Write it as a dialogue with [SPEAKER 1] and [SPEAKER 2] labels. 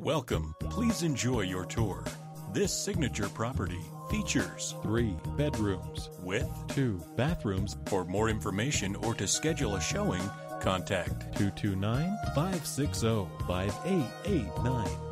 [SPEAKER 1] Welcome. Please enjoy your tour. This signature property features
[SPEAKER 2] 3 bedrooms
[SPEAKER 1] with
[SPEAKER 2] 2 bathrooms.
[SPEAKER 1] For more information or to schedule a showing, contact
[SPEAKER 2] 229-560-5889.